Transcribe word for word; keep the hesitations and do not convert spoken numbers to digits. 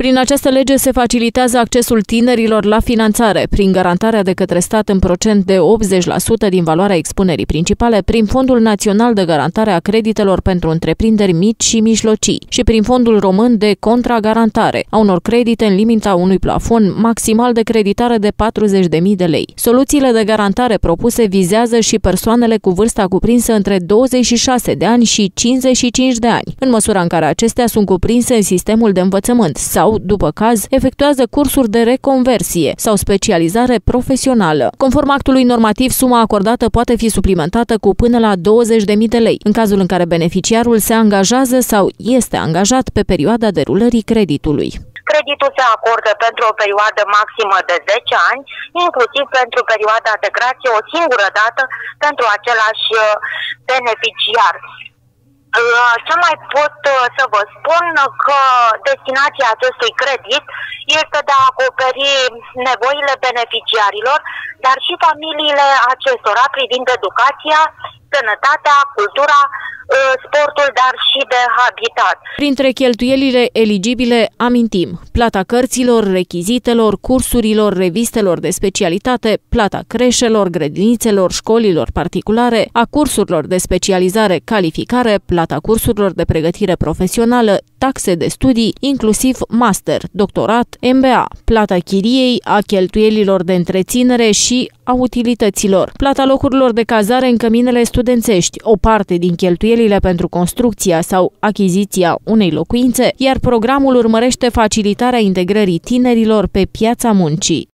Prin această lege se facilitează accesul tinerilor la finanțare, prin garantarea de către stat în procent de optzeci la sută din valoarea expunerii principale, prin Fondul Național de Garantare a Creditelor pentru Întreprinderi Mici și Mijlocii și prin Fondul Român de Contragarantare a unor credite în limita unui plafon maximal de creditare de patruzeci de mii de lei. Soluțiile de garantare propuse vizează și persoanele cu vârsta cuprinsă între douăzeci și șase de ani și cincizeci și cinci de ani, în măsura în care acestea sunt cuprinse în sistemul de învățământ sau, după caz, efectuează cursuri de reconversie sau specializare profesională. Conform actului normativ, suma acordată poate fi suplimentată cu până la douăzeci de mii de lei, în cazul în care beneficiarul se angajează sau este angajat pe perioada derulării creditului. Creditul se acordă pentru o perioadă maximă de zece ani, inclusiv pentru perioada de grație o singură dată pentru același beneficiar. Ce mai pot să vă spun că destinația acestui credit este de a acoperi nevoile beneficiarilor, dar și familiile acestora privind educația, sănătatea, cultura, sportul, dar și de habitat. Printre cheltuielile eligibile amintim plata cărților, rechizitelor, cursurilor, revistelor de specialitate, plata creșelor, grădinițelor, școlilor particulare, a cursurilor de specializare, calificare, plata cursurilor de pregătire profesională, taxe de studii, inclusiv master, doctorat, M B A, plata chiriei, a cheltuielilor de întreținere și a utilităților, plata locurilor de cazare în căminele studențești, o parte din cheltuielile pentru construcția sau achiziția unei locuințe, iar programul urmărește facilitarea integrării tinerilor pe piața muncii.